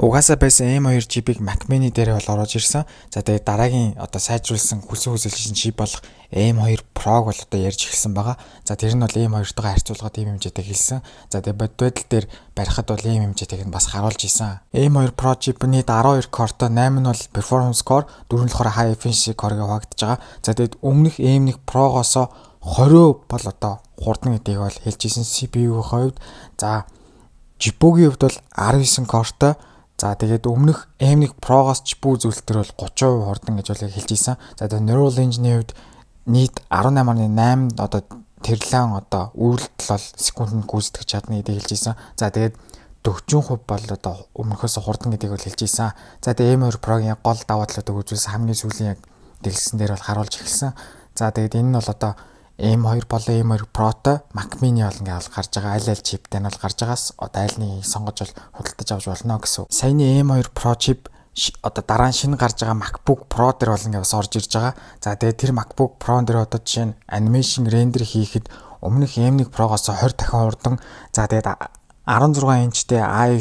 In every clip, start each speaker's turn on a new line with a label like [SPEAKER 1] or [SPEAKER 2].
[SPEAKER 1] Угаасаа байсан M2 чипийг Mac Mini дээр бол орж ирсэн. За тэгээд дараагийн сайжруулсан хүсэлжсэн чип болох M2 Pro-г бол ярьж эхэлсэн байгаа. За тэр нь бол M2-тойгоо харьцуулахад ийм хэмжээтэй хэлсэн. За тэгээд бодит байдал дээр барихад бол ийм хэмжээтэйг нь бас харуулж исэн. M2 Pro чипний 12 core-той 8 нь бол performance core, 4 нь болохоор high efficiency core-ыг хуваагдаж байгаа. За тэгээд өмнөх M1 Pro-гоос 20% бол хурдан гэдгийг бол хэлж исэн CPU-ийн хувьд. За GPU-гийн хувьд бол 19 core-той. За тэгээд өмнөх M1 Pro-гоос GPU үзүүлэлтээр бол 30% хурдан гэж бол хэлж исэн. За тэгээд Neural Engine-ийн хувьд нийт 18.8 тэрлэн үйлдэл бол секундэд гүйцэтгэж чадна гэдгийг хэлж исэн. За тэгээд 40% бол өмнөхөөс хурдан гэдгийг бол хэлж исэн. За тэгээд M2 Pro-гийн гол даваа талуудыг үзүүлсэн хамгийн сүүлийн яг дэлгэсэн дээр бол харуулж эхэлсэн. За тэгээд энэ нь бол M2 болон M2 Pro-той Mac Mini бол ингээл гарч байгаа. Аль чиптэй нь бол гарч байгаас аль нэг сонгож бол худалдаж авч болно гэсэн. Саяны M2 Pro чип дараа нь шинэ гарч байгаа MacBook Pro дээр бол ингээд бас орж ирж байгаа. За тэгээд тэр MacBook Pro дээр жишээ нь animation render хийхэд өмнөх M1 Pro-гоос 20 дахин хурдан. За тэгээд 16 инчтэй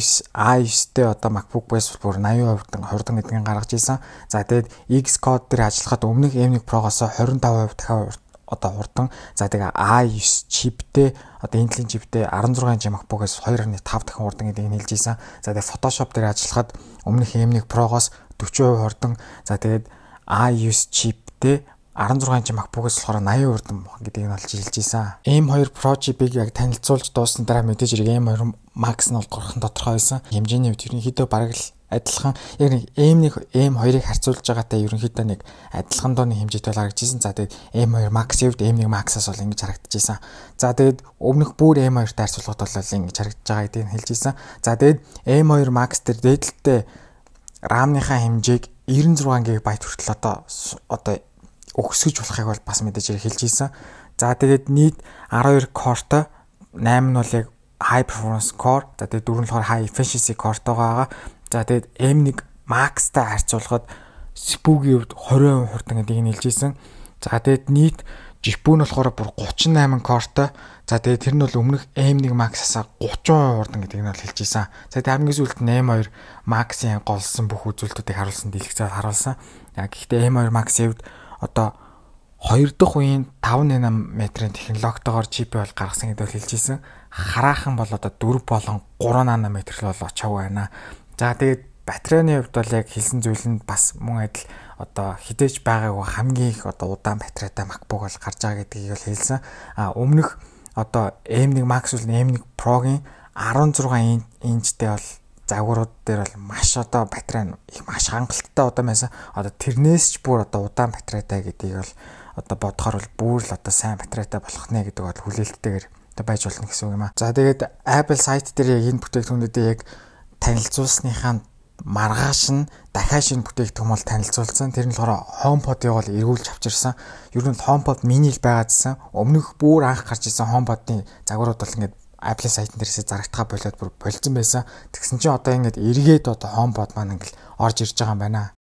[SPEAKER 1] i9-тэй MacBook Pro бүр 80% хурдан гэдгийг гаргаж ирсэн. За тэгээд Xcode дээр ажиллахад өмнөх M1 Pro-гоос 25% дахин хурдан. За тэгээ i9 чиптэй Intel чиптэй 16 инч MacBook-ээс 2.5 дахин хурдан гэдгийг хэлж ийсэн. За тэгээ Photoshop дээр ажиллахад өмнөх M1 Pro-гоос 40% хурдан. За тэгээд i9 чиптэй 16 инч MacBook-ээс болохоор 80% хурдан гэдгийг нь олж хэлж ийсэн. M2 Pro чипийг яг танилцуулж дууссан дараа мэдээж хэрэг M2 Max нь бол горхон тодорхой байсан. Хэмжээний хувьд ерөнхийдөө бараг л адилхан. Яг нэг M2-ыг харьцуулж байгаатай ерөнхийдөө нэг адилхан дооны хэмжээтэй харагдажсэн. За тэгээд M2 Max-ийн хувьд M1 Max-аас бол ингэж харагдажсэн. За тэгээд өмнөх бүр M2-тай харьцуулахад бол ингэж харагдаж байгаа гэдгийг хэлж ийсэн. За тэгээд M2 Max дээр дээдлэлтэй RAM-ныхаа хэмжээг 96 GB хүртэл өгсгөж болохыг бол бас мэдээж хэлж ийсэн. За тэгээд нийт 12 core-той 8 нь бол яг high performance core. За тэгээд 4 нь болохоор high efficiency core-той байгаа. За тэгээд M1 Max-тай харьцуулахад CPU-гийн хувьд 20% хурдан гэдгийг нь хэлж ийсэн. За тэгээд нийт GPU нь болохоор бүр 38 core-той. За тэгээд тэр нь бол өмнөх M1 Max-аас 30% хурдан гэдгийг нь хэлж ийсэн. За тэгээд хамгийн сүүлд нь M2 Max-ийн голсон бүх үзүүлэлтүүдийг харуулсан дэлгэцээр харуулсан. Гэхдээ M2 Max-ийн хувьд 2 дахь үеийн 5 нанометрийн технологитойгоор чипээ бол гаргасан гэдээ хэлж ийсэн. Хараахан бол 4 болон 3 нанометр л бол очив байна. За тэгээд батарейны хувьд бол яг хэлсэн зүйл нь бас мөн адил хідээж байгаагүй хамгийн их удаан батарейтай MacBook бол гарч байгаа гэдгийг бол хэлсэн. Өмнөх M1 Max бол M1 Pro-гийн 16 инчтэй бол загварууд дээр бол маш батарей их маш хангалттай байсан. Тэрнээс ч бүр удаан батарейтай гэдгийг бол бодохоор бол бүр л сайн батарейтай болох нэ гэдэг бол хүлээлттэйгээр байж болно гэсэн үг юм аа. За тэгээд Apple сайт дээр яг энэ бүтээгдэхүүнүүдийг яг танилцуулсныхаа маргааш нь дахиад шинэ бүтээгдэхүүн бол танилцуулсан. Тэр нь болохоор HomePod-ыг бол эргүүлж авчирсан. Ер нь HomePod mini л байгаадсан. Өмнөх бүр анх гарч ирсэн HomePod-ийн загварууд бол ингээд Apple сайтн дээрээс зарагдхаа болоод бүр болцсон байсан. Тэгсэн чинь ингээд эргээд HomePod маань ингээд орж ирж байгаа юм байна.